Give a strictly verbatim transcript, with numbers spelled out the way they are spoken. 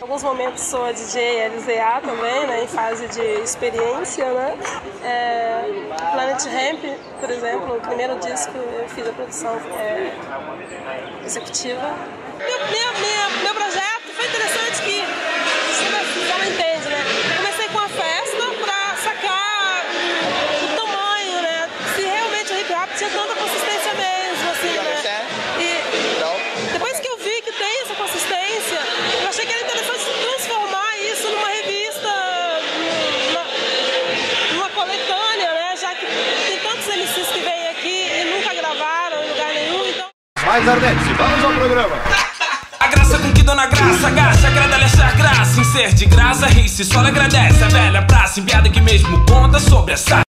Em alguns momentos sou a D J L Z A também, né, em fase de experiência, né? É, Planet Hemp, por exemplo, o primeiro disco eu fiz a produção é, executiva. Meu, meu, meu, meu projeto foi interessante que, você já não entende, né? Comecei com a festa para sacar o tamanho, né? Se realmente o hip hop tinha tanta consistência mesmo, assim, né? E depois que eu vi que tem essa consistência, eu achei que era interessante transformar isso numa revista, numa, numa coletânea, né? Já que tem tantos M Cs que vêm aqui e nunca gravaram em lugar nenhum, então... Mais Ardente, vamos ao programa! A graça com que Dona Graça agacha, agrada-lhe achar graça em ser de graça, ri-se, só lhe agradece a velha praça, em piada que mesmo conta sobre essa...